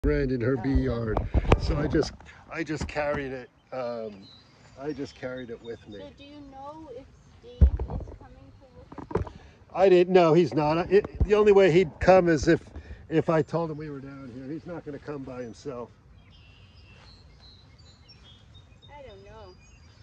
brand in her bee Oh, yard. okay. So I just carried it. I just carried it with me. So do you know if Steve is coming to look at this? I didn't know he's not. The only way he'd come is if I told him we were down here. He's not going to come by himself. I don't know.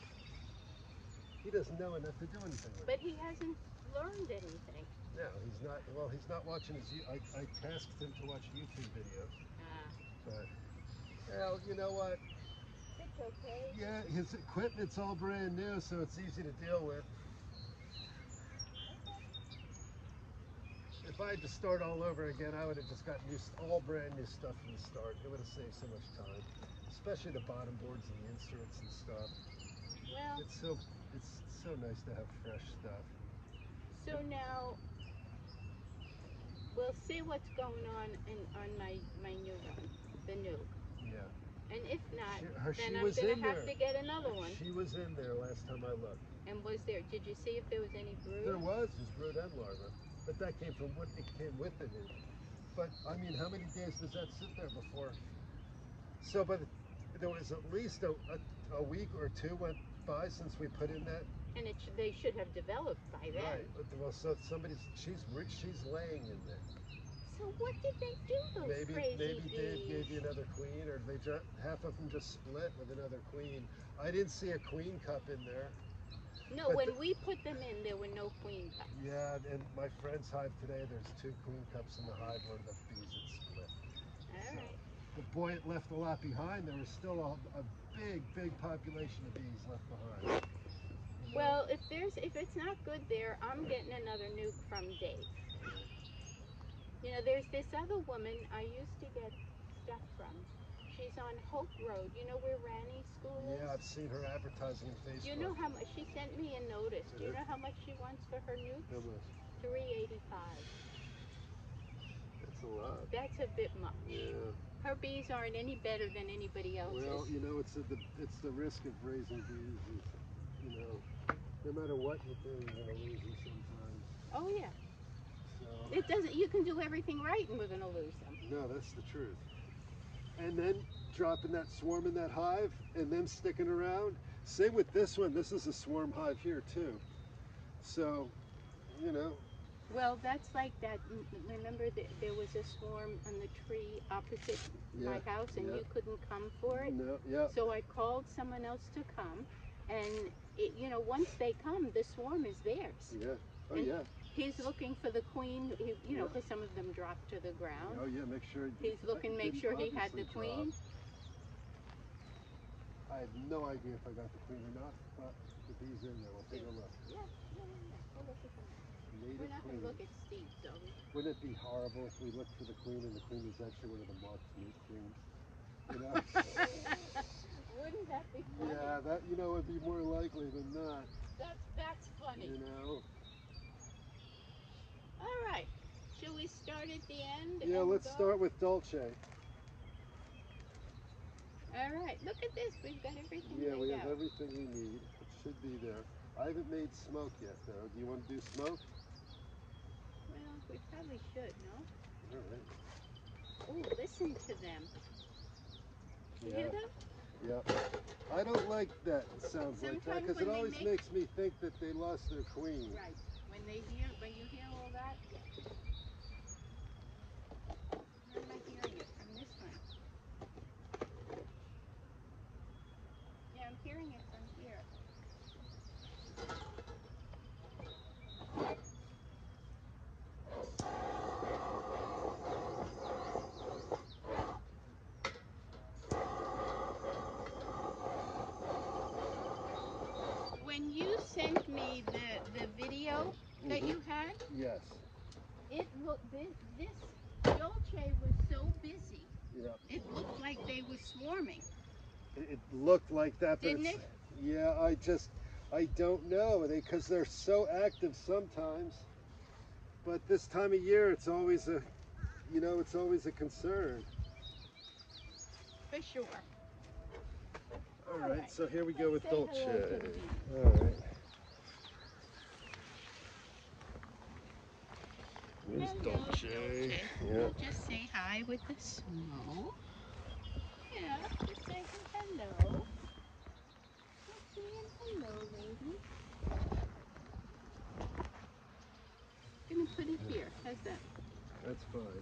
He doesn't know enough to do anything with it. But he hasn't learned anything. No, he's not. Well, he's not watching his. I tasked him to watch YouTube videos. Ah, But well, you know what? it's okay. Yeah, his equipment's all brand new, so it's easy to deal with. If I had to start all over again, I would have just got all brand new stuff from the start. It would have saved so much time, especially the bottom boards and the inserts and stuff. Well, It's so nice to have fresh stuff. so now we'll see what's going on on my new one, the new. Yeah. And if not, She then I'm was gonna in have there. to get another one. She was in there last time I looked. And was there? Did you see if there was any brood? There was just brood and larva, but that came from what it came with it. But I mean, how many days does that sit there before? So, but there was at least a week or two went by since we put in that. And they should have developed by then. Right. Well, so she's laying in there. So what did they do, those Maybe crazy Dave bees? gave you another queen, or half of them just split with another queen. I didn't see a queen cup in there. No, when we put them in, there were no queen cups. Yeah, and my friend's hive today, there's 2 queen cups in the hive where the bees had split. All right. But boy, it left a lot behind. There was still a big population of bees left behind. Well, if it's not good there, I'm getting another nuke from Dave. You know, there's this other woman I used to get stuff from. She's on Hope Road. You know where Ranny's school is? Yeah, I've seen her advertising on Facebook. Do you know how much she sent me a notice? Do you know how much she wants for her nukes? How much? $385. That's a lot. That's a bit much. Yeah. Her bees aren't any better than anybody else's. Well, you know, it's the risk of raising bees. Is, you know, no matter what you do, you're gonna lose them sometimes. Oh yeah. So It doesn't. You can do everything right, and we're gonna lose them. no, that's the truth. And then dropping that swarm in that hive, and them sticking around. Same with this one. This is a swarm hive here too. So, you know. Well, that's like that. Remember, there was a swarm on the tree opposite my house, and you couldn't come for it. No, yeah. So I called someone else to come, and you know, once they come, the swarm is theirs. Yeah. Oh and yeah. He's looking for the queen. You know, because some of them drop to the ground. Oh yeah. Make sure. He's looking, make sure he had the queen. I have no idea if I got the queen or not, but the bee's in there. We'll take a look. Yeah. We'll look at them. Native We're not queen. going to look at Steve, though. Wouldn't it be horrible if we looked for the queen and the queen was actually one of the marked new queens? You know? Wouldn't that be funny? Yeah, that would be more likely than not. That's funny. You know. All right. Shall we start at the end? Yeah, let's start with Dolce. All right. Look at this. We've got everything. Yeah, we laid have out. everything we need. It should be there. I haven't made smoke yet, though. Do you want to do smoke? Well, we probably should, no? All right. Oh, listen to them. You hear them? Yeah. I don't like that it sounds like that Sometimes because it when always makes me think that they lost their queen. Right. When you hear all that, yeah. Where am I hearing it? From this one. Yeah, I'm hearing it from here. When you sent me the video that you had, yes, it looked this Dolce was so busy. yeah, It looked like they were swarming. it looked like that, but Didn't it? Yeah, I don't know because they're so active sometimes, but this time of year it's always a concern. For sure. All right, so here we go with Say Dolce. hello to the bees. All right. Here's Hello, Dolce. Dolce. Yeah. We'll just say hi with the smoke. That's fine.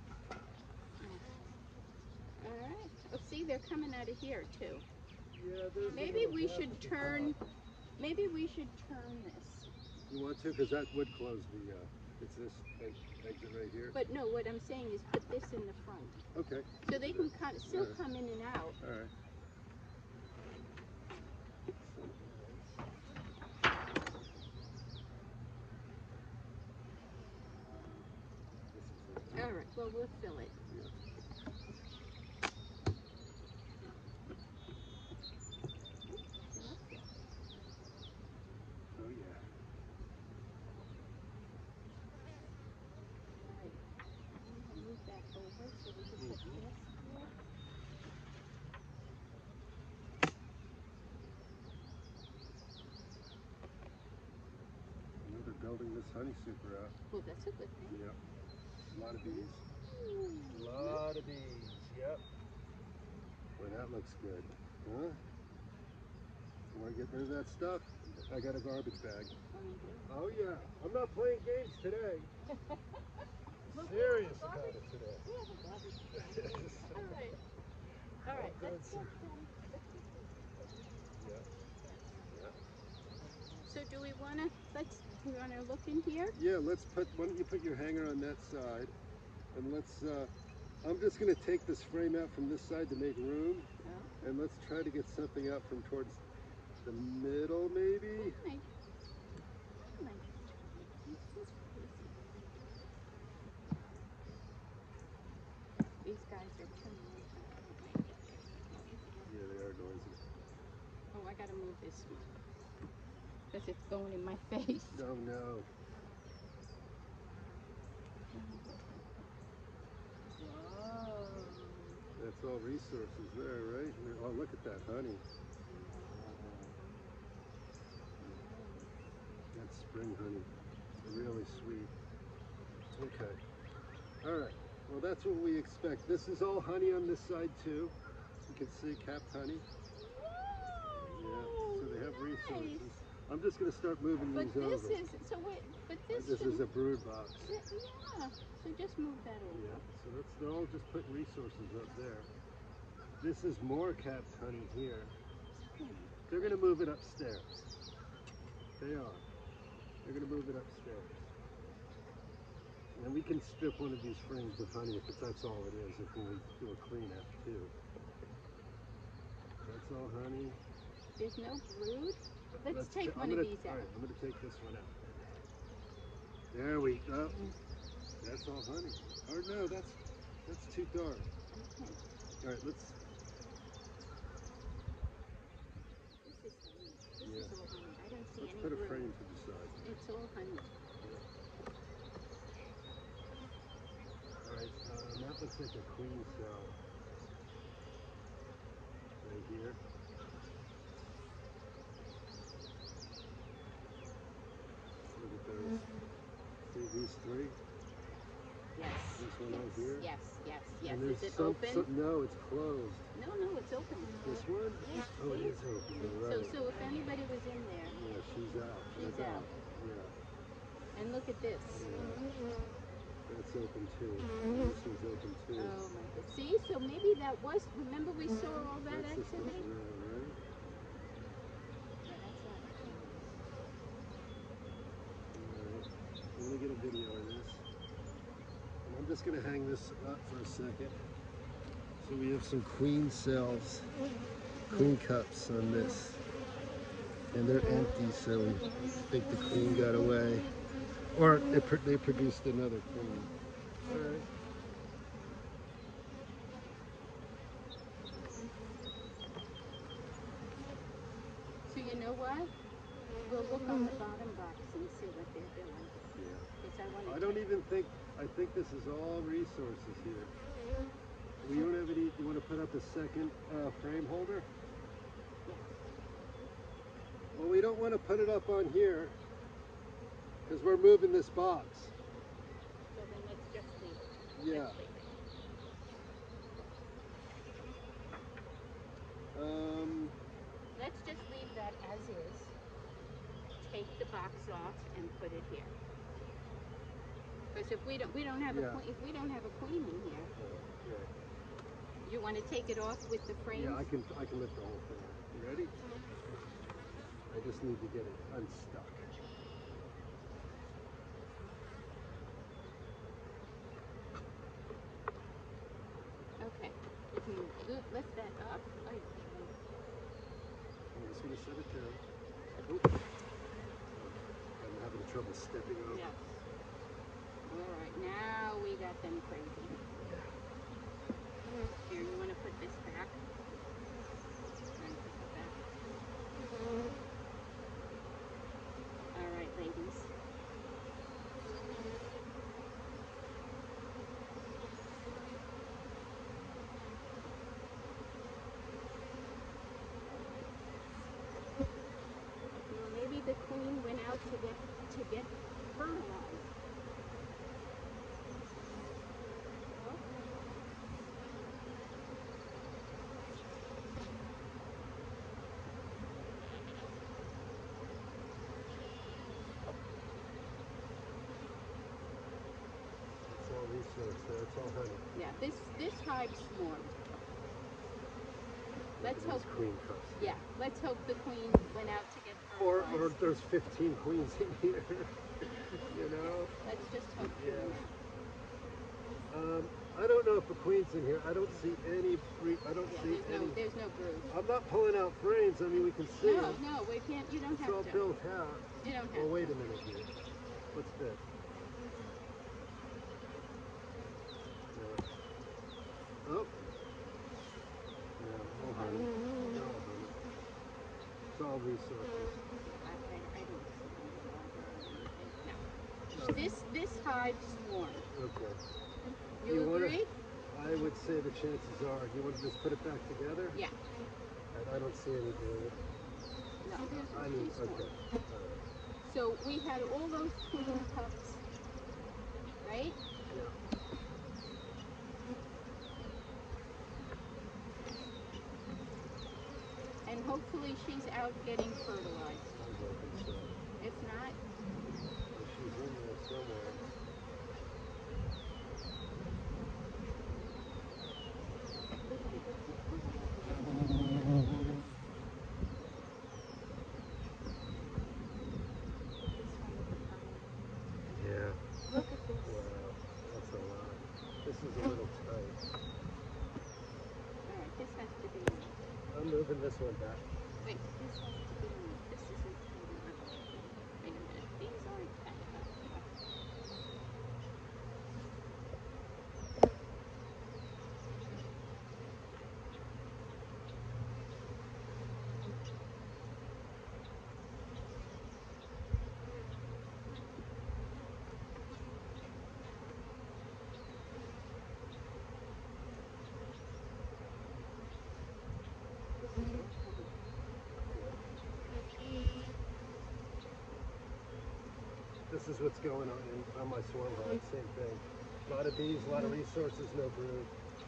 All right. Oh, see, they're coming out of here too. Yeah, there's a Maybe little we gap should at the turn. top. Maybe we should turn this. You want to? Because that would close the, it's this exit right here. But no, what I'm saying is put this in the front. Okay. So they can still come in and out. All right. All right. Well, we'll fill it. Yeah. Oh yeah. All right. I'm gonna move that over so we can put this here. They're building this honey super out. Well, that's a good thing. Yep. A lot of bees. A lot of bees. Yep. Boy, that looks good. Huh? You want to get rid of that stuff? I got a garbage bag. Oh yeah. I'm not playing games today. Serious about it today. We have a garbage bag. All right. All right. Let's get Yeah. So do we want to, we want to look in here? Yeah, let's put, why don't you put your hanger on that side, and let's, I'm just going to take this frame out from this side to make room, and let's try to get something out from towards the middle, maybe? These guys are too noisy. Yeah, they are noisy. Oh, I got to move this one. Because it's going in my face. Oh no. Whoa. That's all resources there, right? Oh, look at that honey. That's spring honey. Really sweet. Okay. All right. Well, that's what we expect. This is all honey on this side too. You can see capped honey. Yeah. So they have resources. I'm just going to start moving these over. But this is a brood box. Yeah. So just move that over. Yeah. So they're all just putting resources up there. This is more capped honey here. They're going to move it upstairs. They are. They're going to move it upstairs. And we can strip one of these frames of honey if that's all it is, if we do a cleanup too. That's all honey. There's no brood? Let's take one of these out. All right, I'm going to take this one out. There we go. That's all honey. Or no, that's too dark. Okay. All right, let's. This is honey. This is all honey. I don't see any Put a brood. frame to the side. It's all honey. All right, that looks like a queen cell right here. Look at those. See these three? Yes. This one right here? Yes. And Is it open? No, it's closed. No, it's open. This one? Yeah. Oh, it is open. You're right. So if anybody was in there. Yeah, she's out. She's out. Yeah. And look at this. Yeah. That's open too. This one's open too. Oh my God. See, so maybe that was, remember we saw all that That's activity? right? Yeah, that's not. Alright. I'm going to get a video of this. And I'm just going to hang this up for a second. So we have some queen cells, queen cups on this. And they're empty, so we think the queen got away. Or they produced another queen. Alright. So you know what? We'll look on the bottom box and see what they're doing. Yeah. I don't even think, I think this is all resources here. We don't have any, you want to put up a second frame holder? Yeah. Well, we don't want to put it up on here because we're moving this box. So then let's just leave it. Yeah. Let's leave it. Let's just leave that as is. Take the box off and put it here. Because if we don't have a queen, if we don't have a queen in here, you want to take it off with the frames? Yeah, I can lift the whole thing. You ready? I just need to get it unstuck. Okay, you can lift that up. I'm just going to set it down. Oop. I'm having trouble stepping over. Yes. All right, now we got them crazy. Here, you want to put this back? And put it back. All right, ladies. Well, maybe the queen went out to get fertilized. It's all research there. It's all honey. Yeah, this hive swarmed. Let's hope. Queen cups. Yeah, let's hope the queen went out to get Or fertilized. there's 15 queens in here. You know? Let's just hope she went out. I don't know if a queen's in here. I don't see any. I don't see any. There's no brood. I'm not pulling out frames. I mean, we can see. No, we can't. You don't It's have all to. built out. You don't have Oh, wait to. a minute here. What's this? Oh. Yeah, all honey. All honey. It's all resources. I don't see anything. No. This hive swarmed. Okay. You agree? I would say the chances are. You want to just put it back together? Yeah. I don't see any brood. No, there's I mean, she swarmed. okay. All right. So we had all those queen cups, right? Yeah. And hopefully she's out getting fertilized. I'm hoping so. If not, Well, she's in there somewhere. Yeah. look at this. Wow. That's a lot. This is a little tight. All right, this has to be moved. I'm moving this one back. Wait, this has to be moved. This isn't tight enough. Wait a minute. These aren't tight enough. This is what's going on my swarm hive. Same thing. A lot of bees, a lot of resources, no brood.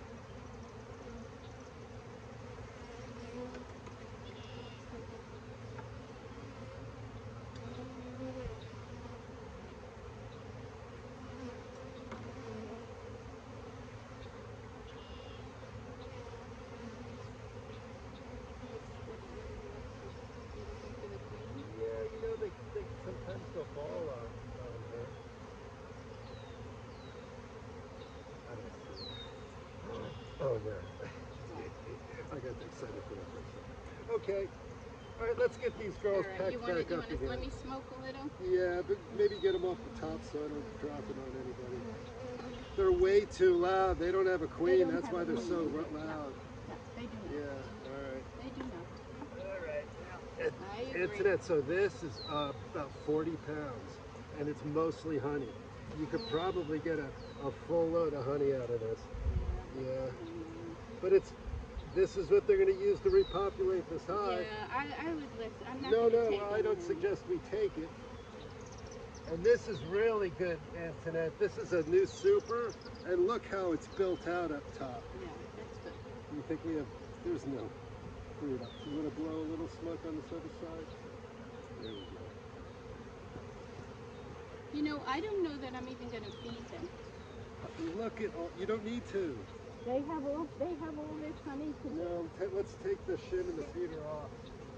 Yeah, you know, they sometimes go ball on her. I don't see it. Oh, there. I got excited for that for a second. Okay. All right, let's get these girls All right, packed you want back to up again. let me smoke a little? Yeah, but maybe get them off the top so I don't drop it on anybody. They're way too loud. They don't have a queen. That's why they're so loud. No, they do not. Yeah, all right. They do not. All right. I agree. Antoinette, so this is about 40 pounds, and it's mostly honey. You could probably get a full load of honey out of this. Yeah. But this is what they're going to use to repopulate this hive. Yeah, I would listen. I'm not No, going to take I don't suggest we take it. And this is really good, Antoinette. This is a new super, and look how it's built out up top. Yeah, that's good. You think we have, there's no brood up. You want to blow a little smoke on this other side? There we go. You know, I don't know that I'm even going to feed them. Look at all. You don't need to. They have all this honey to do. No, let's take the shim and the feeder off.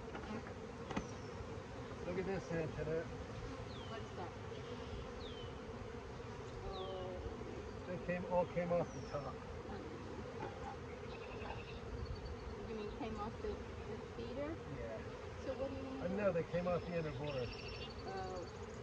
Look at this, Antoinette. What's that? Oh, They all came off the top. you mean came off the feeder? Yeah. So what do you mean? No, they came off the inner board. Oh.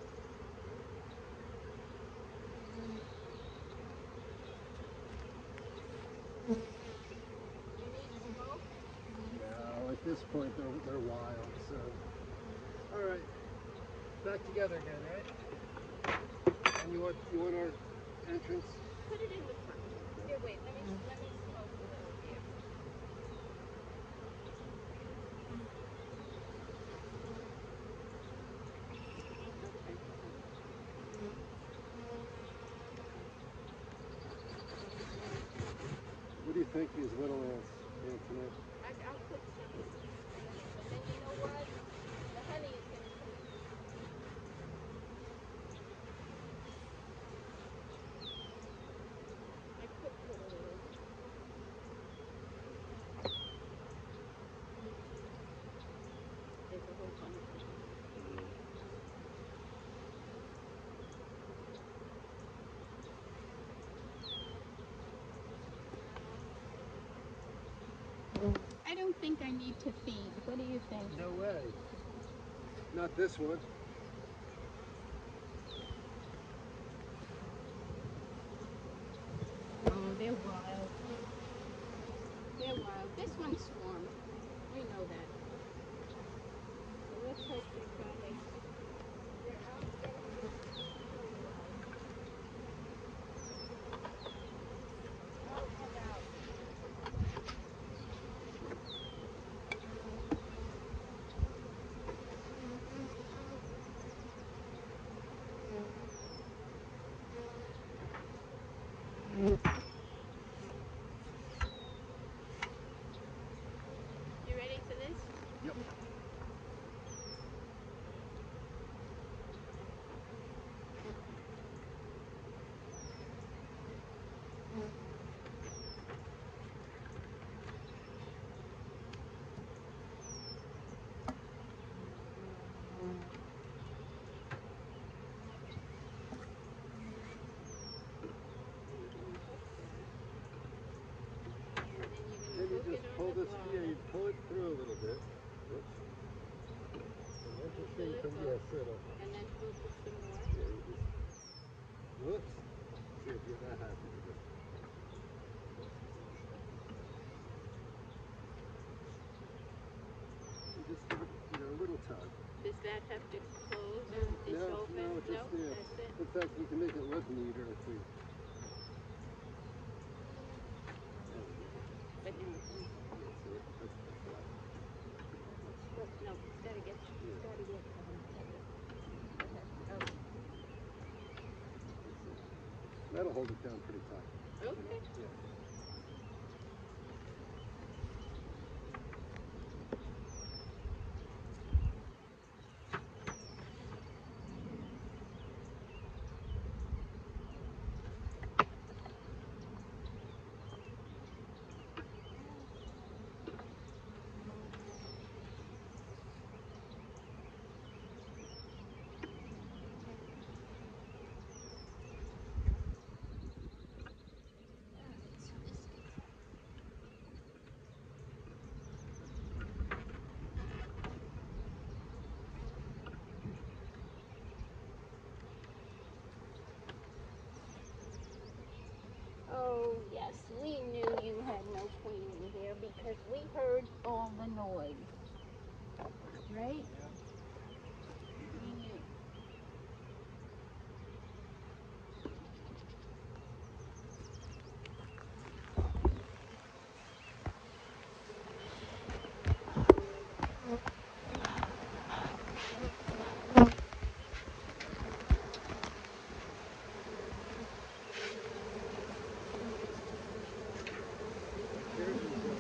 You need smoke? No, at this point they're wild. So, all right, back together again, right? And you want our entrance? Put it in the front. Here, wait. Let me smoke a little here. Okay. What do you think these little ants, Antoinette? I'll put some underneath, and then you know what? The honey is going to come. I could put a little. There's a whole bunch of them. I don't think I need to feed. What do you think? No way. Not this one. Oh, they're wild. They're wild. This one's swarmed. We know that. So let's hope they finally. They're out getting this fertilizer. Oh, come out. You ready for this? Yep. And Then you then you're just going to hook it on pull the this. bottom. Yeah, you pull it through a little bit. Whoops. And let the thing Pull it come. up. Yeah, settle. And then hook it some more. Yeah, you just. Whoops. See if you're that happy with it. You just give it, a little tug. Does that have to close or is No, open? no, just yeah. That's it. In fact, we can make it look neater if we. But now, Yeah, see, that's flat. look, no, it's got to get. It's got to get. Okay. That'll hold it down pretty tight. Okay. Yeah. Oh yes, we knew you had no queen in here because we heard all the noise. Right? We knew. Here's your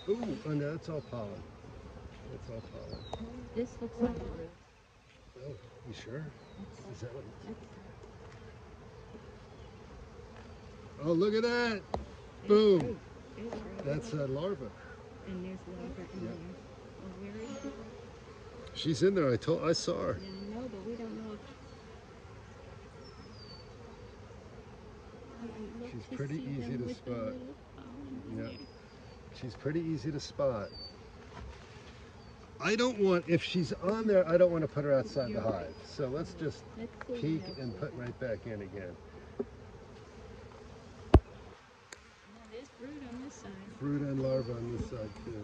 Ooh, oh no, it's all pollen. It's all pollen. This looks like a brood. Oh, you sure? Is that what it's... Oh, look at that! Boom! That's a larva. And there's larva in there. Oh, where is she? She's in there. I saw her. Yeah, I know, but we don't know if... She's pretty easy to spot. Yeah. She's pretty easy to spot. I don't want, if she's on there, I don't want to put her outside the hive. So let's just peek and put right back in again. There's brood on this side. Brood and larva on this side too.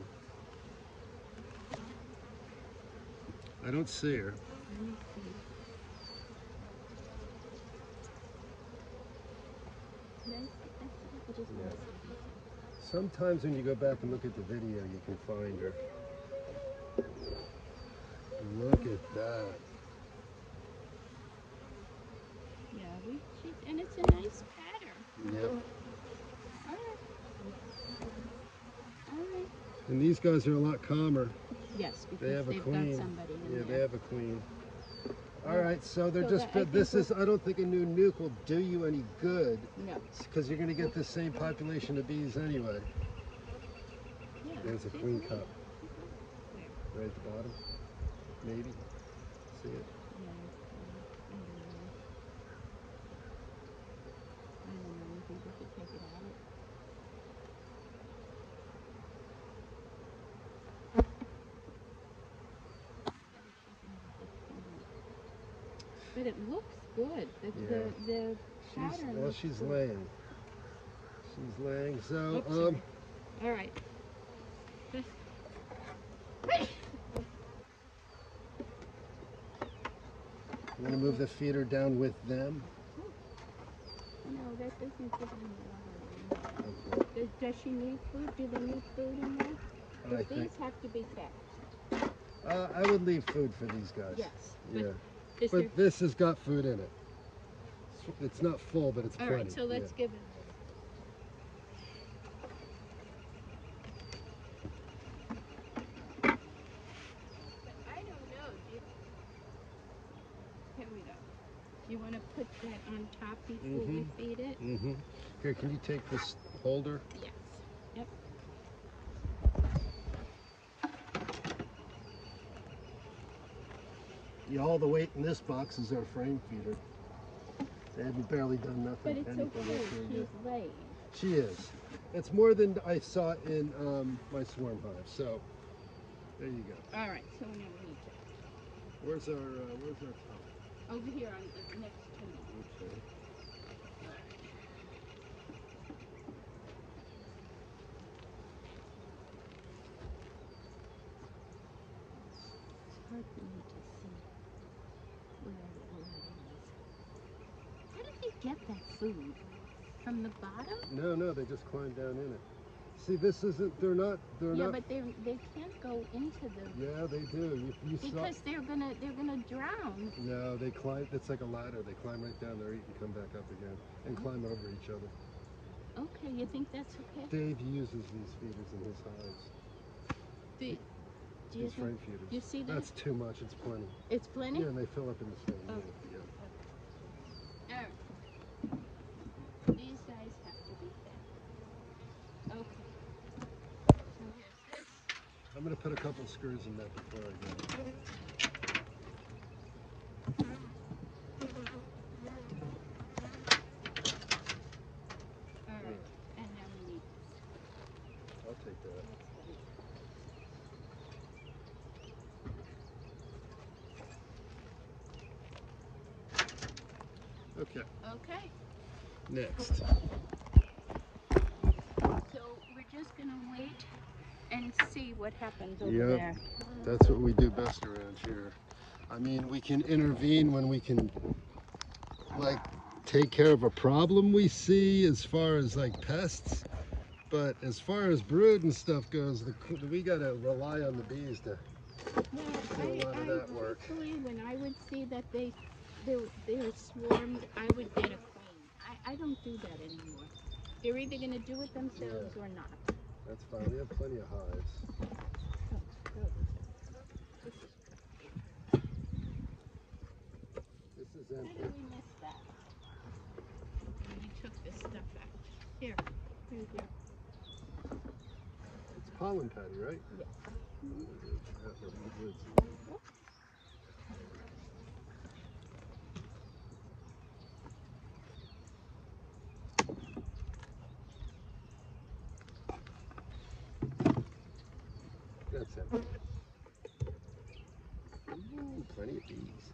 I don't see her. Let me see. Yeah. Sometimes when you go back and look at the video, you can find her. Look at that. Yeah, and it's a nice pattern. Yep. All right. And these guys are a lot calmer. Yes, because They have a they've queen. got somebody in Yeah, there. they have a queen. All right, so they're So just. I don't think a new nuke will do you any good. No. Because you're going to get the same population of bees anyway. Yeah, There's a queen cup. Right at the bottom. Maybe. See it? Yeah. I don't know. You think we should take it out? But it looks good. The pattern. Well, she's laying. She's laying. So, Oops, all right. I'm going to move the feeder down with them. No, that doesn't give them water. Does she need food? Do they need food in there? These have to be fed. I would leave food for these guys. Yes. Yeah. But this has got food in it. It's not full, but it's plenty. All right, so let's give it. I don't know. Here we go. You want to put that on top before we feed it? Mm-hmm. Here, can you take this holder? Yes. Yep. Yeah, all the weight in this box is our frame feeder. They haven't barely done nothing. But it's okay. She's laying. She is. It's more than I saw in my swarm hive. So there you go. All right. So now we need to. Where's our top? Over here on the next to me. Okay. It's hard for me to see where it is. How did they get that food? From the bottom? No, they just climb down in it. See, this isn't. They're not. Yeah, but they can't go into the. Yeah, they do. Because they're gonna drown. No, they climb. It's like a ladder. They climb right down there, eat, and come back up again, and climb over each other. Okay, you think that's okay? Dave uses these feeders in his hives. These frame feeders. You see that? That's too much. It's plenty. It's plenty? Yeah, and they fill up in the same. Okay. Yeah. All right. These guys have to be fed. Okay. So here's this. I'm going to put a couple screws in that before I go. All right. And now we need this. I'll take that. Okay. Okay. Next. So we're just gonna wait and see what happens over there. That's what we do best around here. I mean, we can intervene when we can, like, take care of a problem we see as far as like pests. But as far as brood and stuff goes, we gotta rely on the bees to do a lot of that work. Actually, when I would see that they're swarmed, I would get a queen. I don't do that anymore. They're either gonna do it themselves or not. That's fine. We have plenty of hives. This is How empty. did we miss that? We took this stuff out. Here you go. It's pollen patty, right? Yes. That's empty. Ooh, plenty of bees.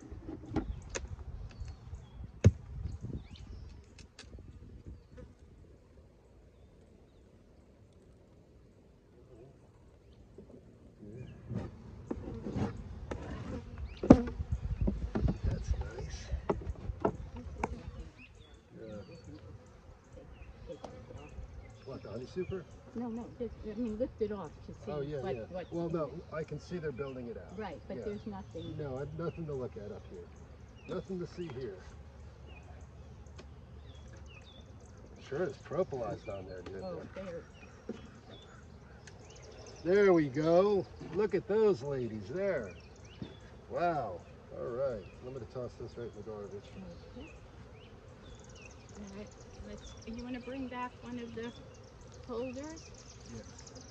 That's nice. Yeah. What, the honey super? No, just, I mean, lift it off to see Oh, yeah, what, yeah. what's Well, in no, it. I can see they're building it out. Right, but Yeah. there's nothing. No, nothing to look at up here. Nothing to see here. Sure, it's propolised on there, didn't Oh, it? there. There we go. Look at those ladies there. Wow. All right. I'm going to toss this right in the garbage. Okay. All right. You want to bring back one of the holders? Yes.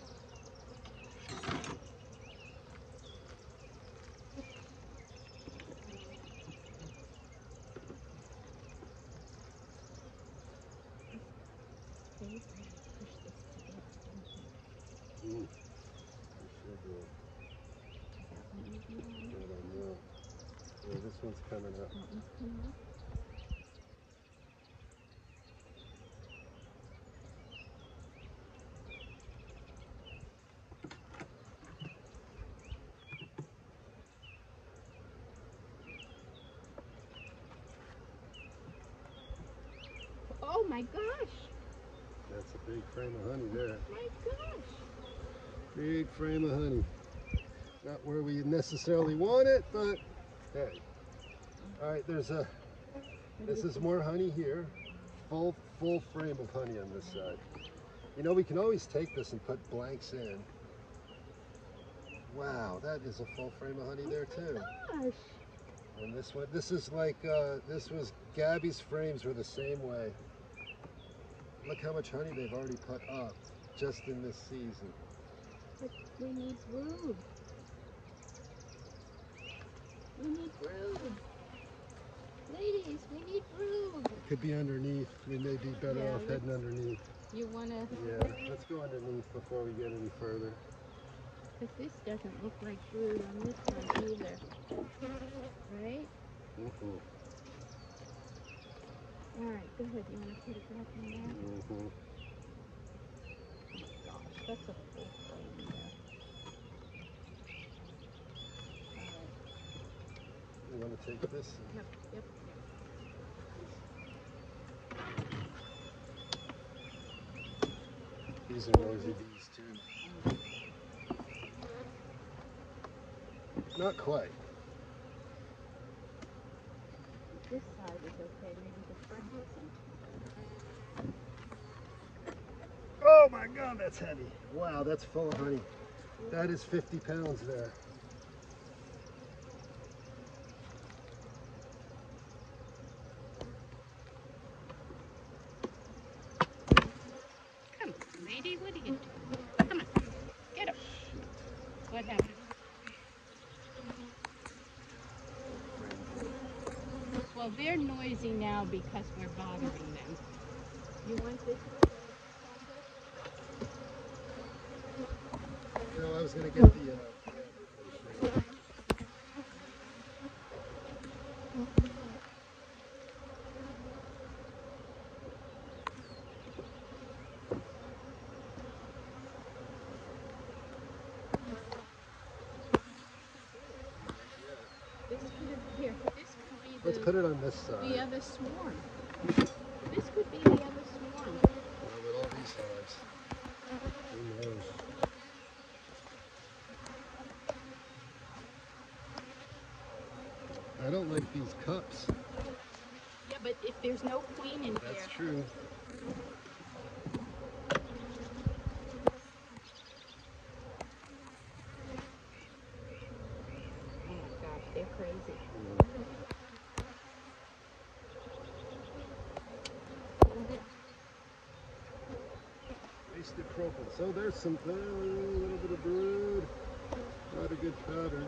Okay. Push this together. Mm. Sure do. That one is on. I don't know. Yeah, this one's coming up. That one's coming up. Oh my gosh! That's a big frame of honey there. My gosh! Big frame of honey. Not where we necessarily want it, but hey. All right, this is more honey here. Full frame of honey on this side. You know, we can always take this and put blanks in. Wow, that is a full frame of honey there too. Gosh! And this one, this is like, this was Gabby's frames were the same way. Look how much honey they've already put up just in this season. But we need brood. We need brood. Ladies, we need brood. Could be underneath. We may be better Yeah, off heading underneath. You want to... Yeah, let's go underneath before we get any further. Because this doesn't look like brood on this one either. Right? Mm-hmm. All right, go ahead. You want to put it back in there? Mm-hmm. Oh my gosh, that's a full frame there. All right. You want to take this? Yep. These are noisy bees too. Not quite. This side is okay. Maybe the front isn't. Oh my God, that's heavy. Wow, that's full of honey. That is 50 pounds there. Come on, lady. What are you doing? Come on. Get up. What happened? Well, they're noisy now because we're bothering them. You want this? You know, I was going to get the... Let's put it on this side. The other swarm. This could be the other swarm. Well, with all these hives, who knows? I don't like these cups. Yeah, but if there's no queen in That's here. true. roasted crocus. So there's some little bit of brood. Not a good pattern.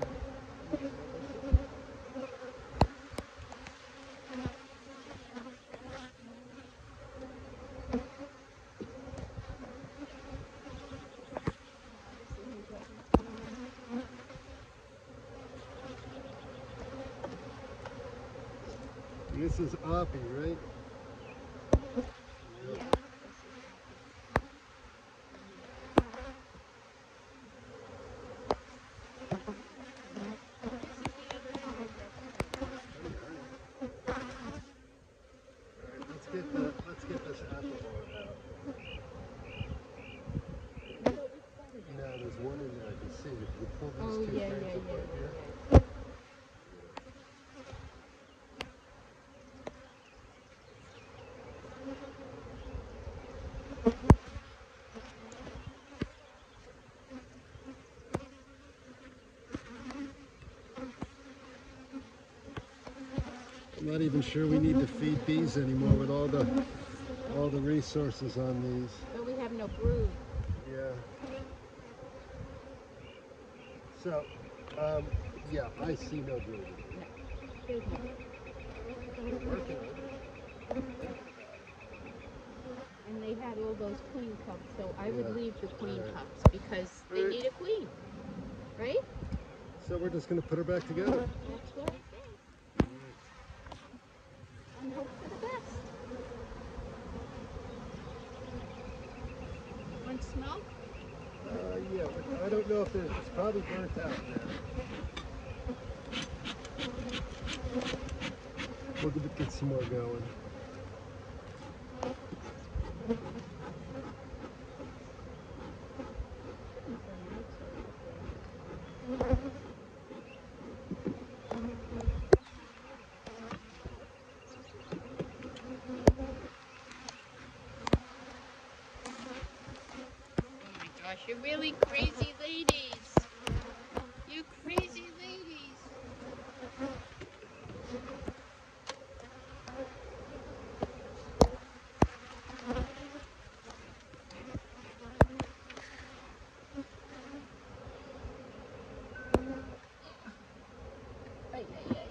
This is Oppie, right? Let's get this apple out. No, there's one in there I can see. If you pull these two frames apart here. I'm not even sure we need to feed bees anymore with all the resources on these. But we have no brood. Yeah. So, yeah, I see no brood. No, there's no. Working on it. And they had all those queen cups, so I would leave the queen cups because they need a queen, right? So we're just going to put her back together. That's what I say. And hope for the best. Want smoke? Yeah, but I don't know if it's probably burnt out now. We'll get some more going. Gosh, you're really crazy ladies. You crazy ladies. Ay, ay, ay.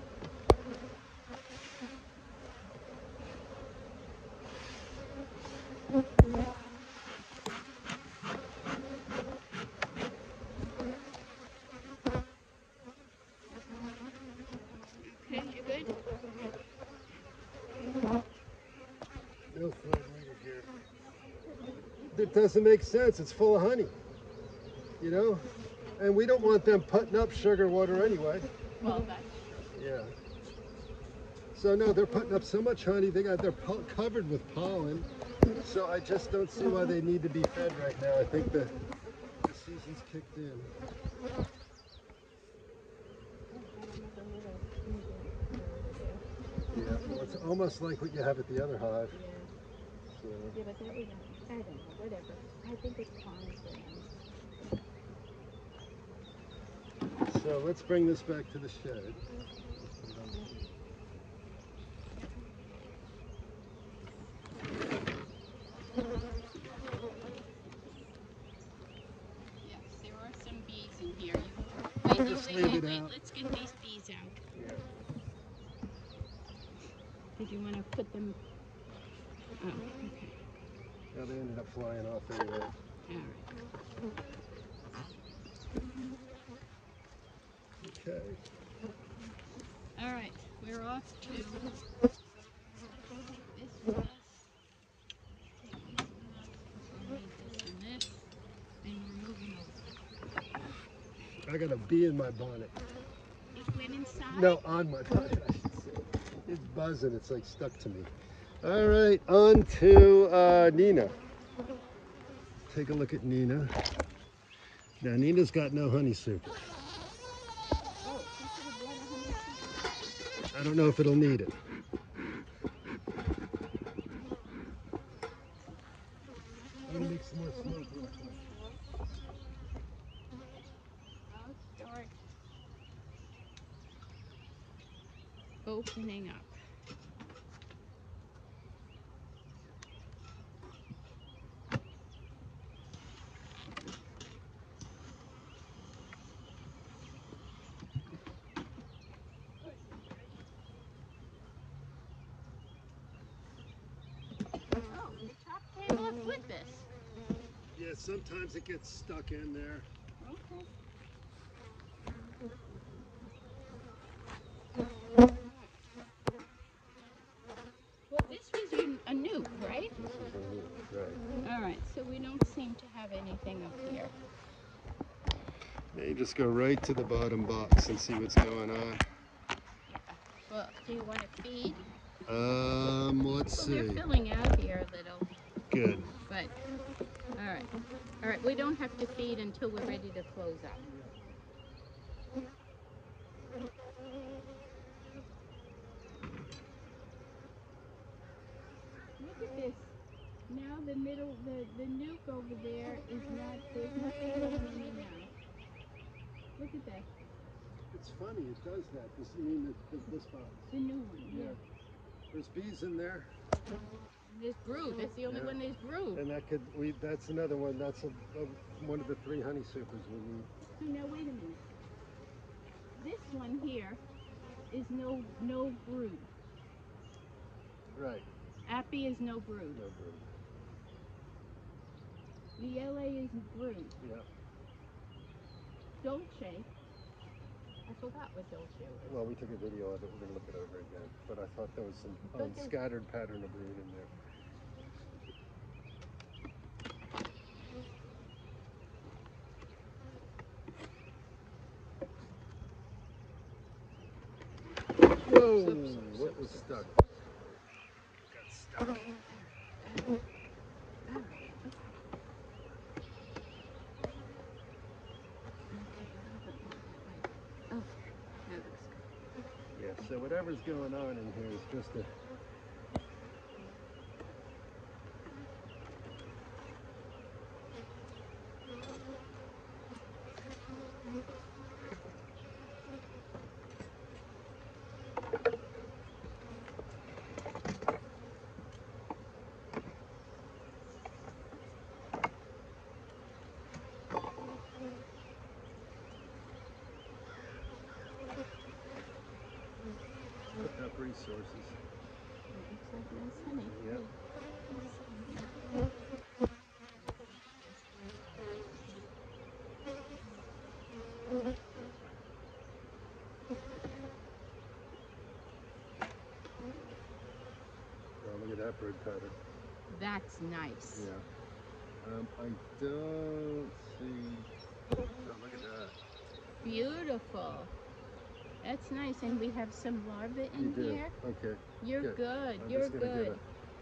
Okay, you good? No food needed here. It doesn't make sense. It's full of honey. You know? And we don't want them putting up sugar water anyway. Well, that's Yeah. So no, they're putting up so much honey. They're covered with pollen. So I just don't see why they need to be fed right now. I think the season's kicked in. Yeah, well, it's almost like what you have at the other hive. yeah. So, Yeah, but that would, I don't know, whatever. I think it's fine for them. so let's bring this back to the shed. Yes, there are some bees in here. Wait, Just leave it out. let's get these bees out. Yeah. Did you want to put them? Oh, okay. Now they ended up flying off anyway. All right. Okay. All right, we're off to this bus. Take this bus. We need this and this, and we're moving over. I got a bee in my bonnet. It went inside? No, on my bonnet, I should say. It's buzzing. It's like stuck to me. All right, on to Nina. Take a look at Nina. Now, Nina's got no honey super. I don't know if it'll need it. I'm gonna make some more smoke real quick. I'll start opening up. with this. Yeah, sometimes it gets stuck in there. Okay. Well, this was a nuke, right? This is a nuke, right. All right, so we don't seem to have anything up here. Now you just go right to the bottom box and see what's going on. Well, do you want to feed? Let's Well, see. they're filling out here a little. Good. But, all right. All right, we don't have to feed until we're ready to close up. Look at this. Now the middle, the nuke over there is not, there's nothing going in and out. Look at that. It's funny, it does that. You mean this box? The new one, yeah. There's bees in there. There's brood. That's the only one there's brood. And that's another one. That's one of the 3 honey supers we need. So now wait a minute. This one here is no brood. Right. Appy is no brood. No brood. The LA is brood. Yeah. Dolce. I forgot what Dolce was. Well, we took a video of it. We're going to look it over again. But I thought there was some scattered pattern of brood in there. Whoa! What was stuck? Got stuck. Yeah, so whatever's going on in here is just a... Putting up resources. Looks like nice honey. Yep. Oh, look at that bird pattern. That's nice. Yeah. I don't see... Oh, look at that. Beautiful. That's nice. And we have some larvae in here. Okay. You're good. I'm You're just gonna good.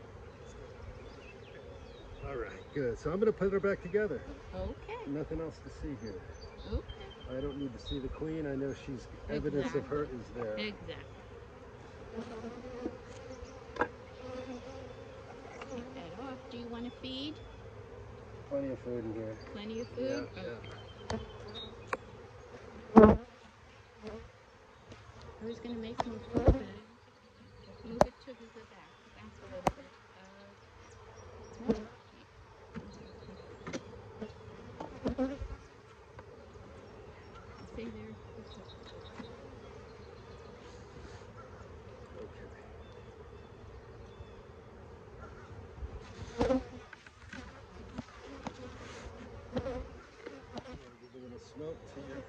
All right, good. So I'm going to put her back together. Okay. Nothing else to see here. Okay. I don't need to see the queen. I know she's evidence of her is there. Exactly. Take that off. Do you want to feed? Plenty of food in here. Plenty of food? Yeah, okay. I was going to make more food, but move it to the back. That's a little bit. Stay there. Give a little smoke to you.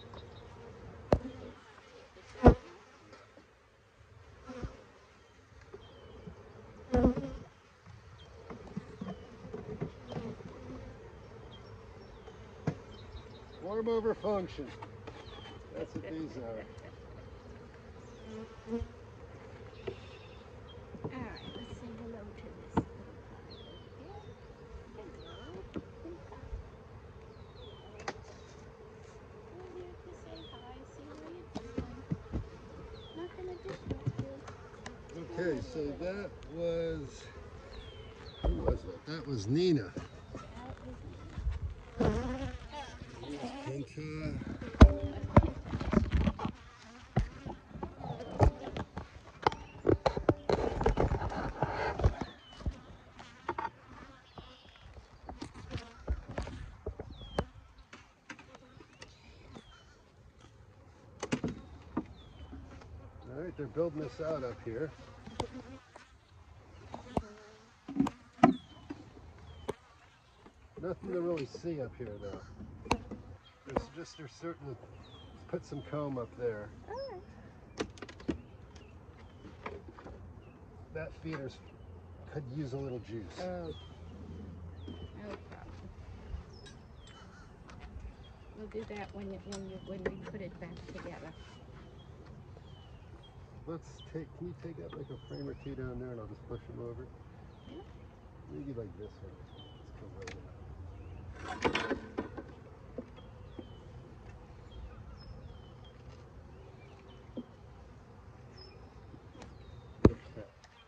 Warm over function. That's what these are. All right, let's say hello to this little guy over here. Hello. We're here to say hi, see how you're doing. Not gonna disrupt you. Okay, so that was... Who was that? That was Nina. That was Pinta. All right, they're building this out up here. Nothing to really see up here though. There's certain, put some comb up there. All right. That feeder's could use a little juice. Oh, no problem. We'll do that when we put it back together. Can you take out like a frame or two down there and I'll just push them over? Yeah. Maybe like this one. Let's come right in. Okay.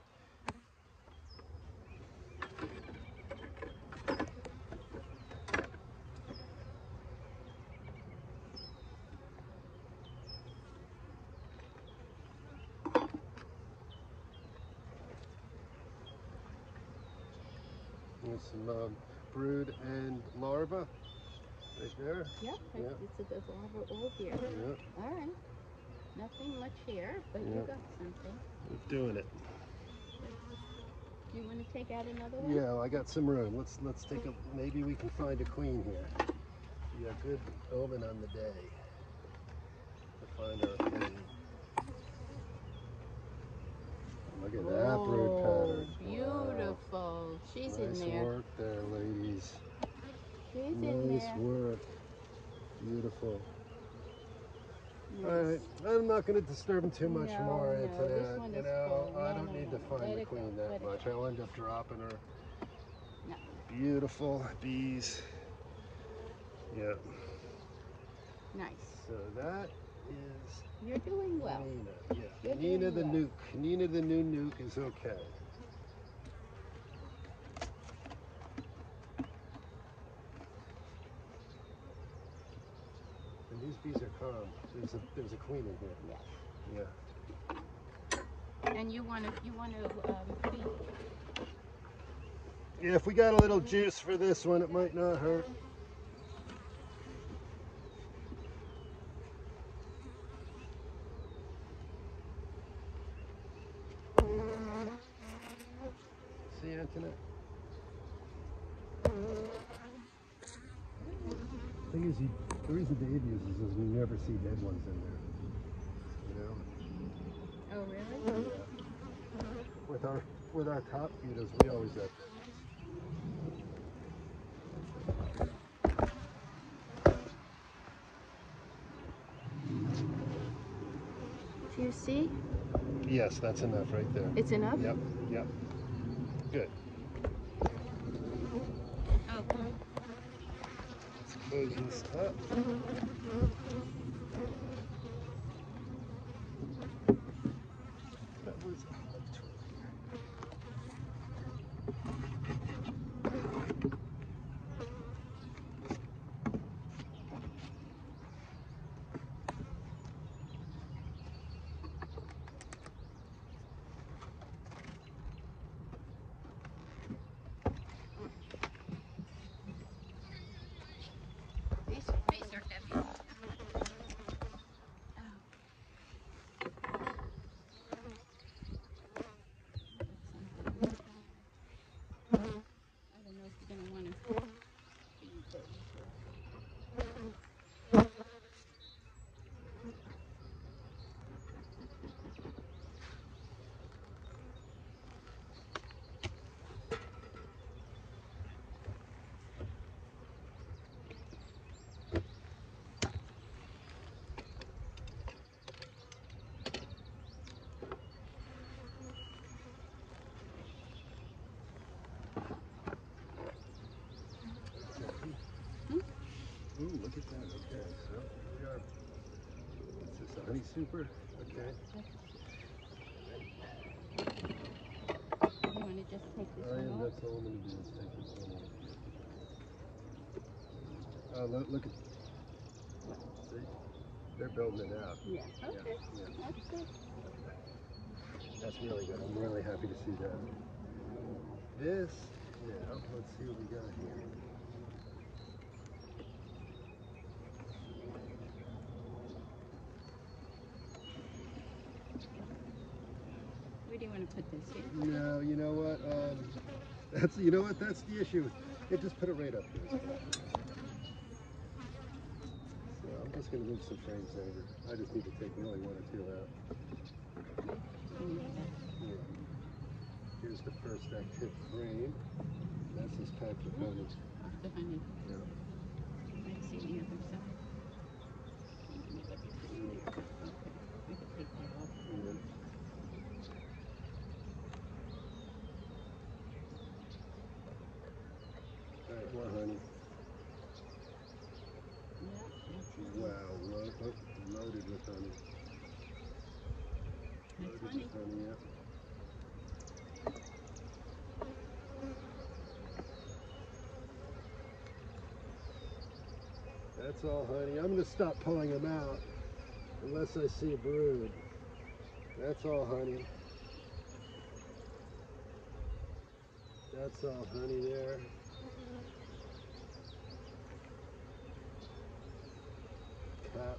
There's some brood and larva right there. Yep. Yeah. There's a larva all here. Yeah. All right. Nothing much here, but you got something. We're doing it. You want to take out another one? Yeah, I got some room. Let's take a. Maybe we can find a queen here. We got good omen on the day to find our queen. Look at that brood pattern. Beautiful. Wow. She's Nice in there. work there, ladies. She's in Nice there. work. Beautiful. Nice. All right, I'm not going to disturb them too much No, more, no, Antoinette. this one You is know, full. I No, don't no, need no. to find Let the it go. queen Let that it much. I'll end up dropping her. No. Beautiful bees. Yeah. Nice. So that is You're doing well. Nina. Yeah. You're Nina doing the well. nuke. Nina the new nuke is okay. And these bees are calm. There's a queen in here. Yes. Yeah. And you want to feed. Yeah, if we got a little juice for this one, it might not hurt. See, Antoinette? Thing is, the reason Dave uses is we never see dead ones in there. You know? Oh, really? Yeah. With our top feeders, we always have. Do you see? Yes, that's enough right there. It's enough? Yep, yep. Good. Okay. Let's close this up. That was These are heavy. I don't know if you're going to want to feed those. Ooh, look at that. Okay, so we are. What's this? A honey super? Okay. You want to just take this I one am. off? That's all I'm going to do is take this one off. Look at. See? They're building it out. Yeah. Okay. Yeah. That's good. That's really good. I'm really happy to see that. This, now, let's see what we got here. Where do you want to put this here? No, you know what? That's, you know what, that's the issue. It just put it right up there. So I'm just going to move some frames over. I just need to take really one or two out. Yeah. Here's the first active frame. That's just packed with honey. The honey. Yeah. Let's see the other side. Okay, I can take that off. Yeah. All right, more honey. Yeah, that's it. Wow, loaded with honey. That's Loaded honey. with honey, yeah. That's all honey. I'm going to stop pulling them out unless I see a brood. That's all honey. That's all honey there. Capped.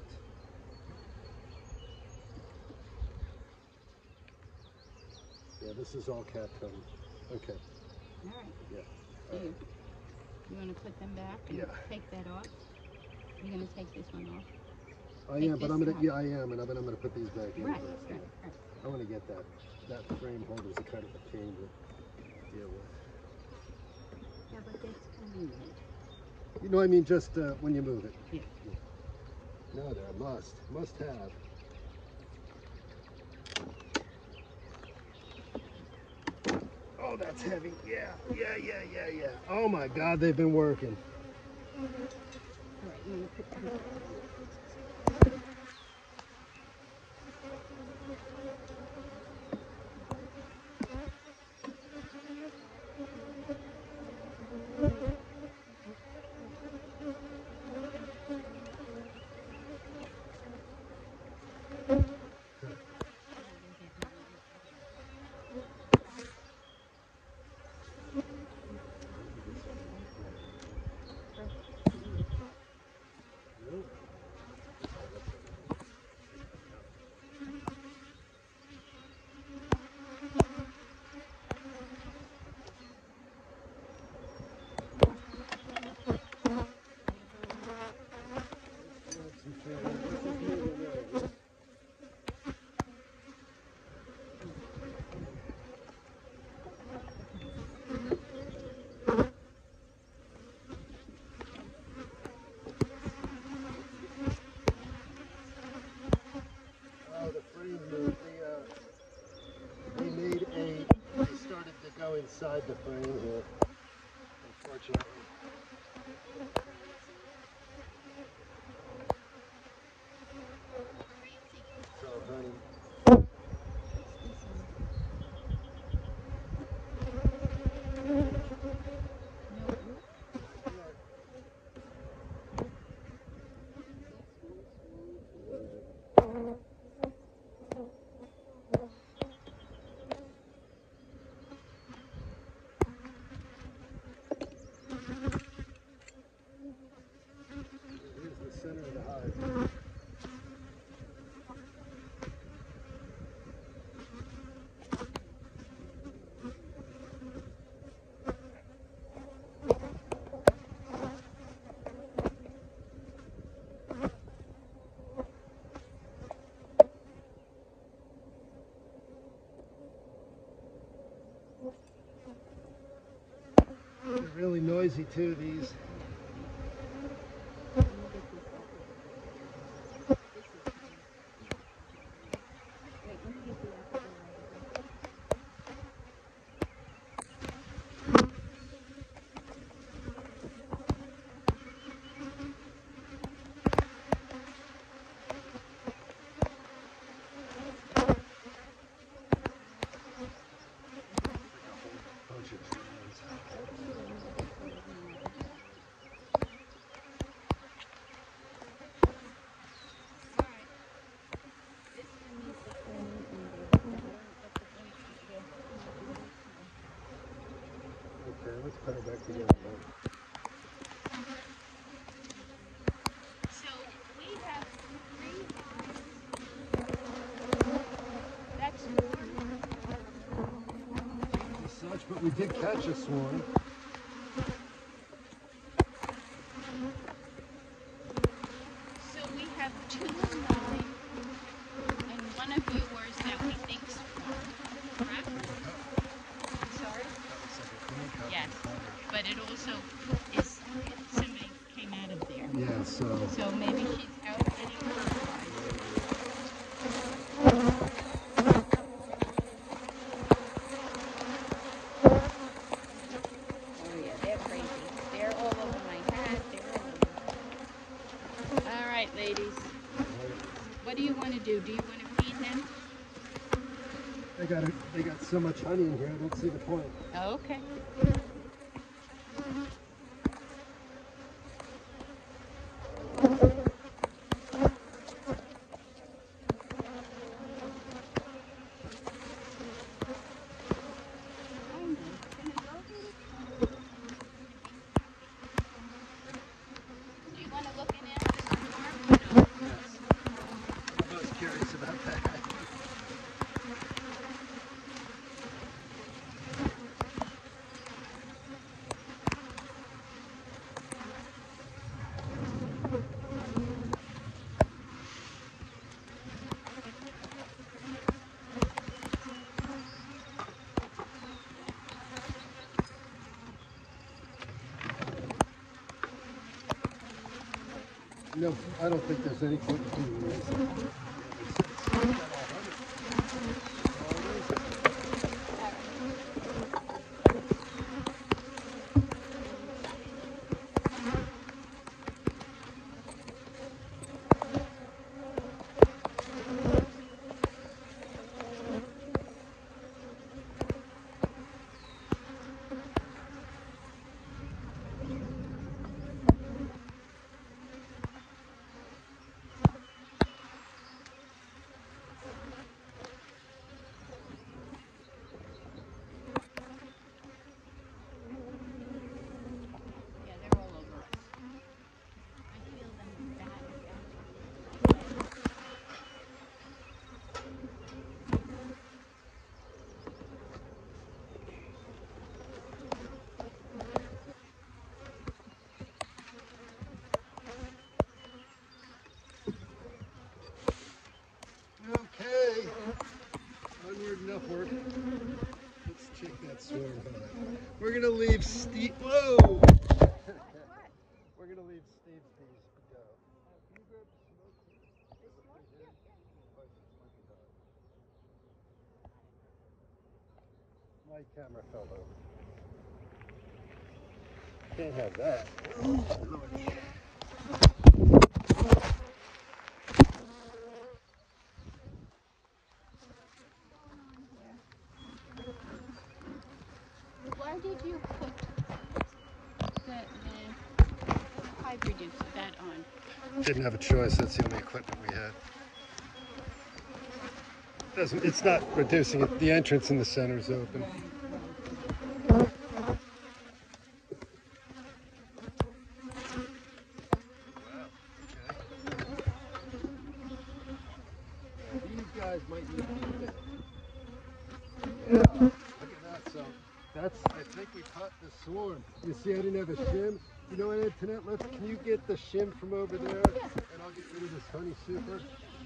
Yeah, this is all capped honey. Okay. All right. Yeah. So you want to put them back and take that off? You're going to take this one off? I am, but I'm gonna. Yeah, I am, and I'm gonna put these back in. Right. I want to get that frame holder is a kind of a pain to deal with. Yeah, but that's convenient. You know, I mean, just when you move it. Yeah. No, they're a must have. Oh, that's heavy. Yeah. Oh my God, they've been working. All right, you want to put this. They started to go inside the frame here, unfortunately. So, honey. Here's the center of the hive. They're really noisy too, these. Okay, let's put it back together. So we have 3 hives. That's 4. As such, but We did catch a swarm. So we have 2 of mine and 1 of yours that we think swarmed, correct? Sorry? Yes, but it also is, somebody came out of there. Yeah, So maybe she's out getting fertilized. Oh yeah, they're crazy. They're all over my hat. They're all over. All right, ladies. What do you want to do? Do you want to feed them? They got so much honey in here, I don't see the point. Okay. Do you want to look in after the swarm or no? Yes. I was curious about that. No, I don't think there's any point in doing this. Yeah, they're all over us. I feel them back. Okay. Onward and upward. Let's check that swarm hive. We're gonna leave Steve. Whoa! We're gonna leave Steve's bees go. Can you grab the smoke? My camera fell over. Can't have that. Why did you put the hive reducer that on? Didn't have a choice. That's the only equipment we had. It's not reducing it. The entrance in the center is open. These guys might need to be fed. Yeah, look at that. So that's, I think we caught the swarm. You see, I didn't have a shim. You know what, Antoinette? Can you get the shim from over there? And I'll get rid of this honey super.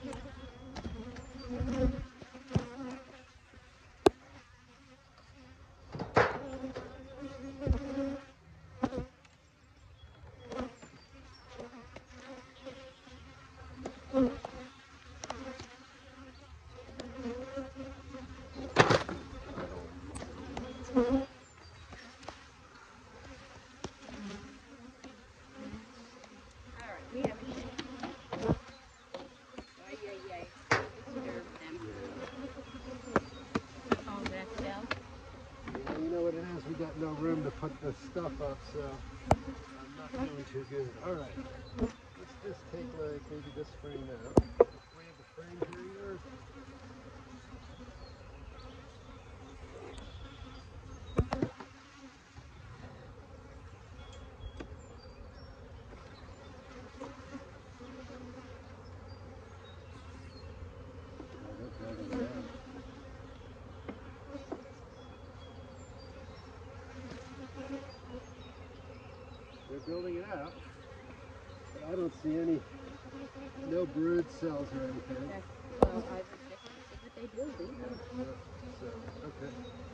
We have a ship. Ay, ay, ay. Disturb them. Oh, that's out. Yeah, you know what it is? We got no room to put the stuff up, so I'm not feeling too good. All right, let's just take like maybe this frame out. We have the frame hanger. they're building it out. But I don't see any, no brood cells or anything. That's, well, I would check to see what they're building. So, okay.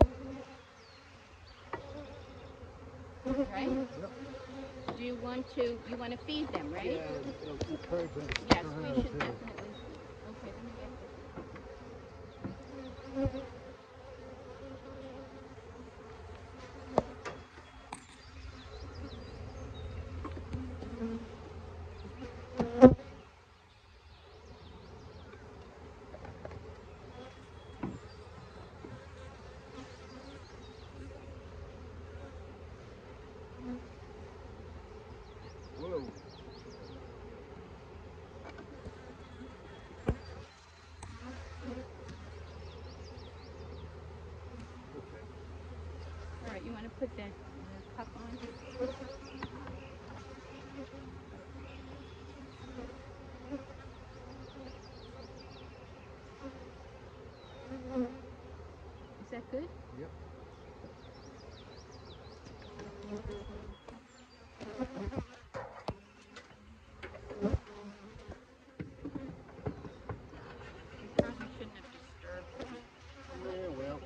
Right? Yep. Do you want to feed them, right? Yeah, it'll encourage them to Yes, stick we around should too. definitely feed. Okay, let me get this. Whoa. Okay. All right, you want to put the cup on? Is that good? Yep. You probably shouldn't have disturbed them. Yeah, well.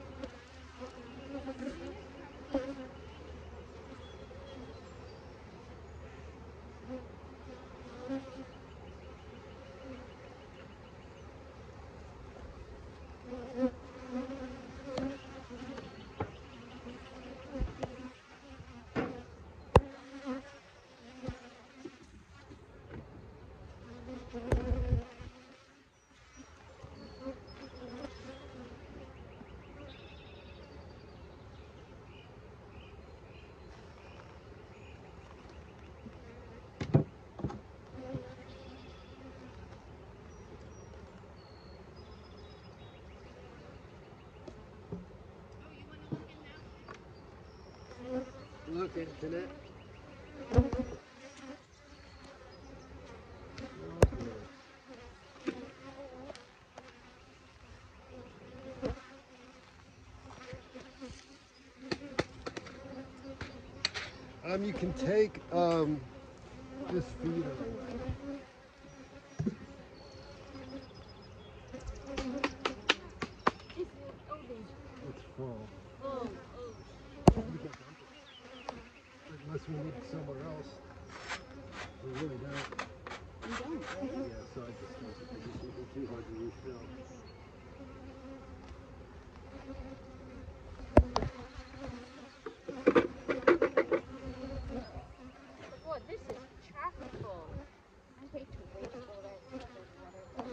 Look into it. You can take this feeder away. Is it? Oh, there's. It's full. Oh. You can dump it. Unless we need it somewhere else. We really don't. You don't, right? Yeah, so I just dump it because it'd be too hard to refill. But boy, this is chock full. I hate to waste all that water.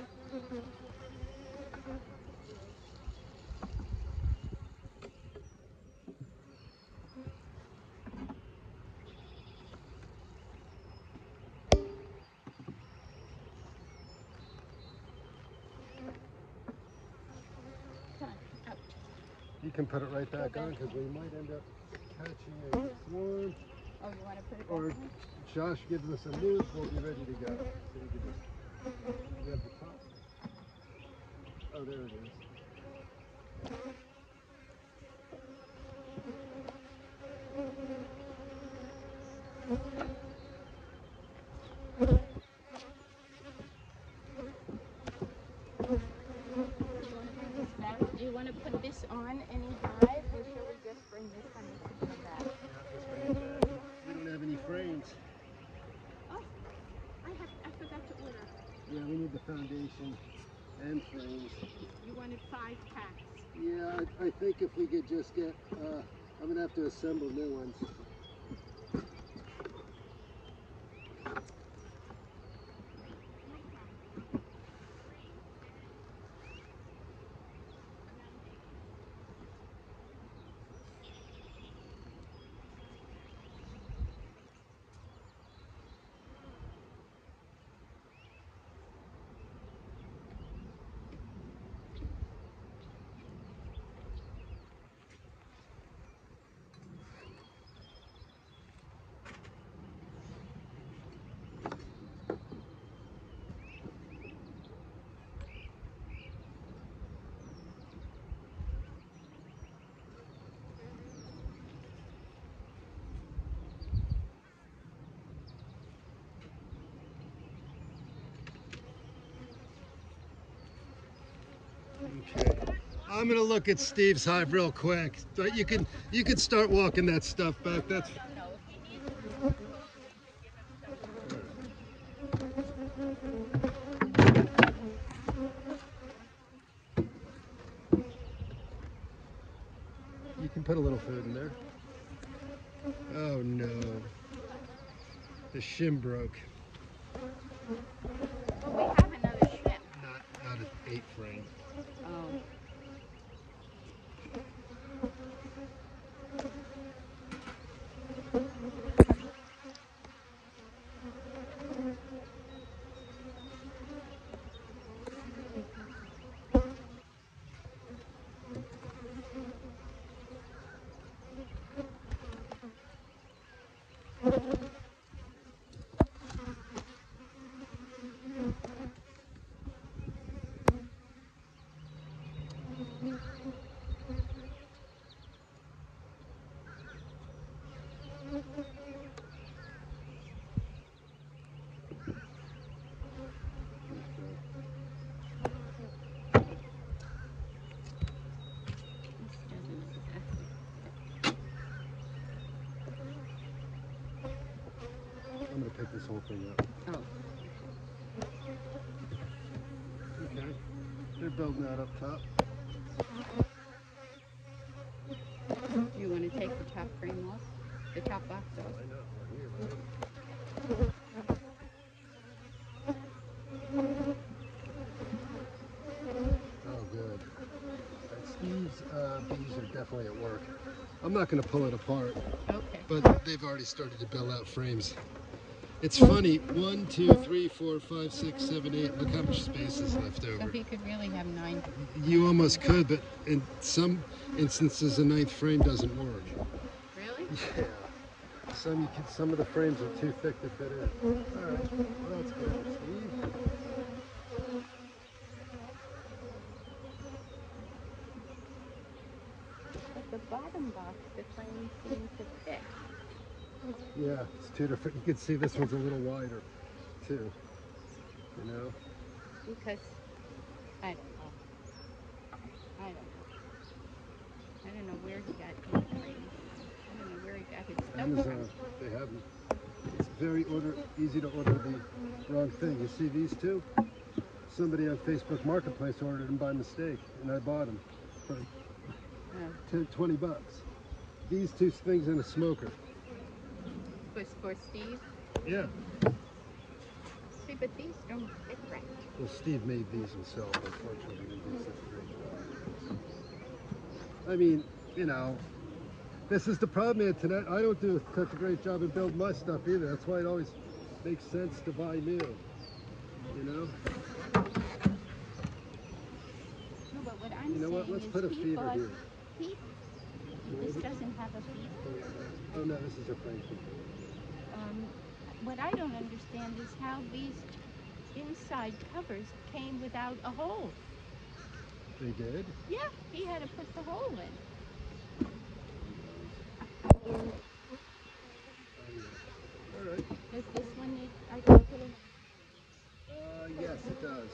Come on, out. You can put it right back Go on back because on. we might end up catching a swarm. Oh, you want to put it back Or on? Josh gives us a nuke, we'll be ready to go. So you can just grab the top. Oh, there it is. Do you want to put this on any hive, or shall we just bring this honey to come back? Yeah, just bring it back. We don't have any frames. Oh, I forgot to order. Yeah, we need the foundation and frames. You wanted 5 packs. Yeah, I think if we could just get, I'm going to have to assemble new ones. No problem. I'm gonna look at Steve's hive real quick. But you can start walking that stuff back. That's No, if he needs some food, give him you can put a little food in there. Oh no, the shim broke. some. Well, we have another ship. Not an 8 frame. Oh. I'm gonna pick this whole thing up. Oh. Okay, they're building that up top. You want to take the top frame off? The top box off? I know, we're here, man. Oh, good. And Steve's bees are definitely at work. I'm not going to pull it apart, Okay. but they've already started to build out frames. It's funny, 1, 2, 3, 4, 5, 6, 7, 8. Look how much space is left So over. he could really have 9. You almost could, but in some instances, a 9th frame doesn't work. Really? Yeah. Some of the frames are too thick to fit in. All right, well, that's good for Steve. But the bottom box, the frame seemed to fit. Yeah, it's 2 different. You can see this one's a little wider, too. You know. Because, I don't know. I don't know. I don't know where he got his frames. I don't know where he got his stuff Amazon, from. they have them. It's very easy to order the wrong thing. You see these two? Somebody on Facebook Marketplace ordered them by mistake, and I bought them for 20 bucks. These 2 things and a smoker. Was for Steve? Yeah. See, but these don't fit right. Well, Steve made these himself, unfortunately. He didn't do such a great job. I mean, you know, this is the problem, Antoinette. I don't do such a great job in building my stuff either. That's why it always makes sense to buy new. You know? No, but what I'm You know what? saying Let's is put a he feeder bought, here. this doesn't have a feeder. Oh no, this is a frame feeder. What I don't understand is how these inside covers came without a hole. They did? Yeah, he had to put the hole in. Oh yeah. All right. Does this one need, I can put it? Yes, it does.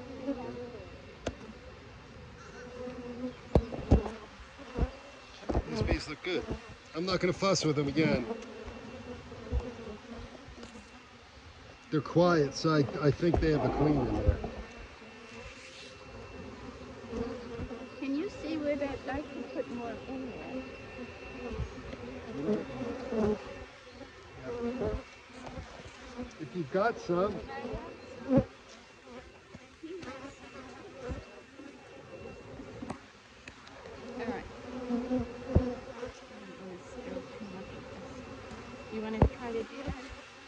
These bees look good. I'm not going to fuss with them again. They're quiet, so I think they have a queen in there. Can you see where that, I can put more in there. If you've got some. All right. I don't want to spill too much of this. You want to try to do that?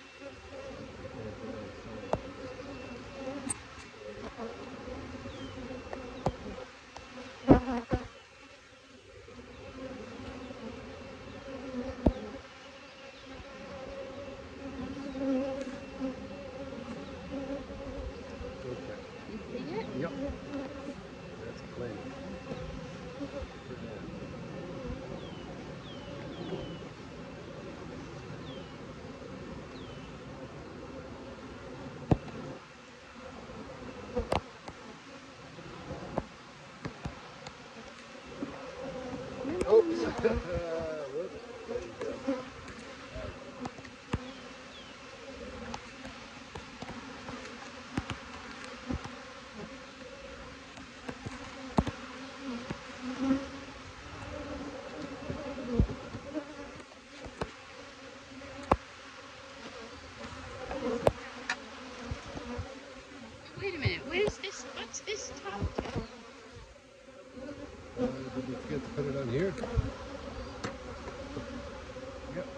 Okay. You see it? Yep. That's plenty. For now. There you go. Wait a minute. Where's this? What's this top tag? Did we forget to put it on here? Yep.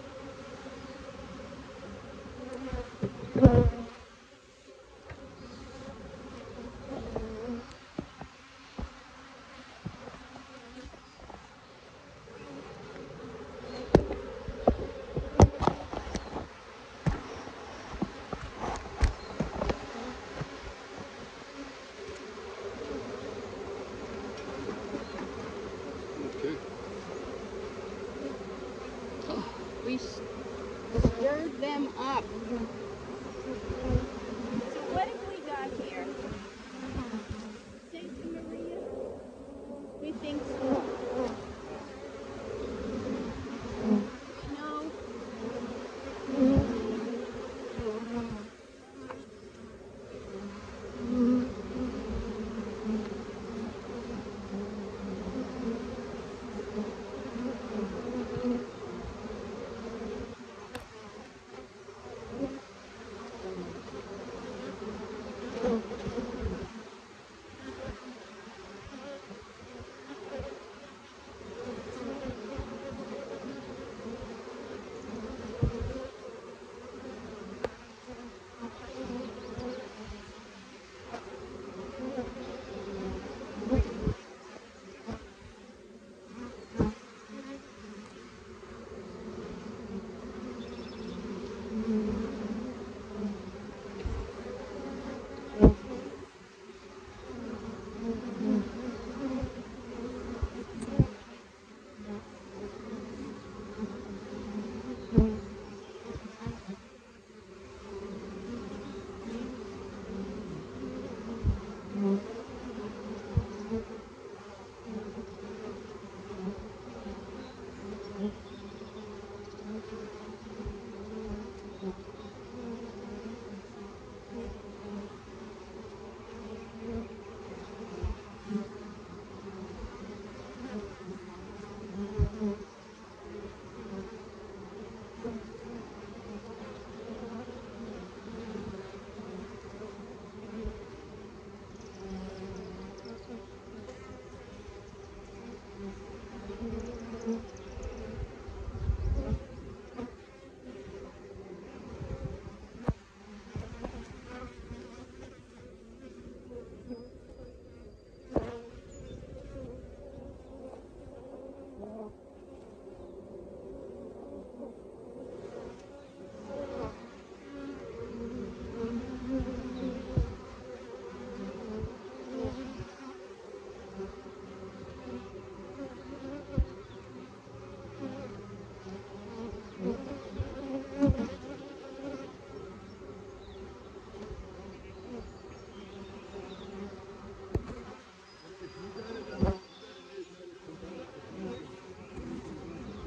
Okay. We stirred them up. So what have we got here? Santa Maria? We think so. No. If you got it on, you got it is on your computer. If you can, you can go to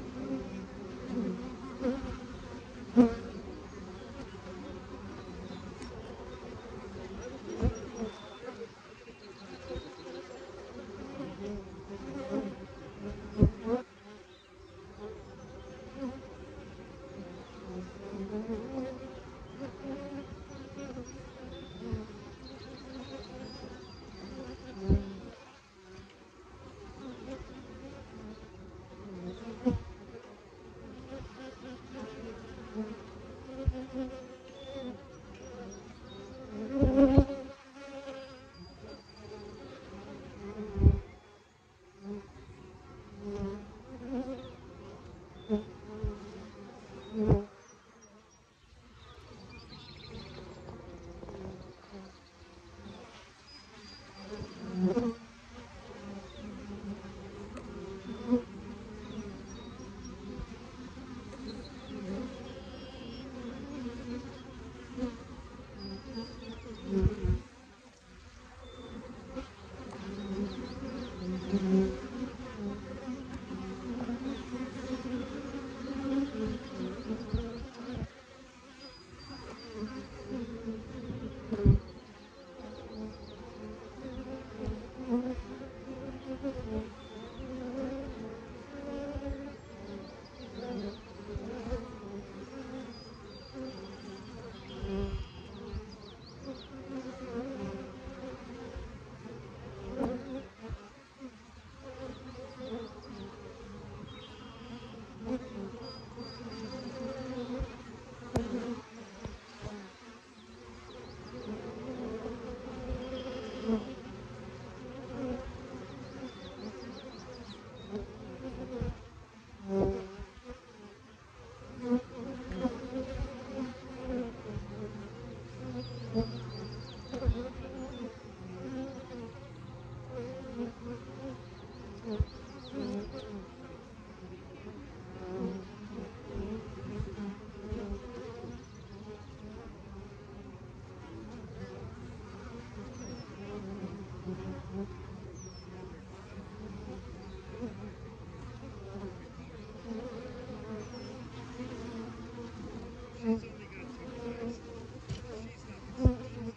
She's only got two hives. She's not the sweetest.